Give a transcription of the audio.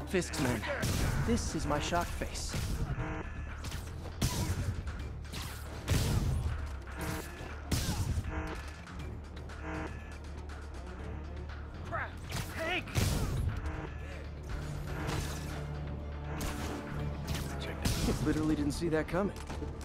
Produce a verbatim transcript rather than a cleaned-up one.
Fisk's men. This is my shock face. Crap! Hank! Literally didn't see that coming.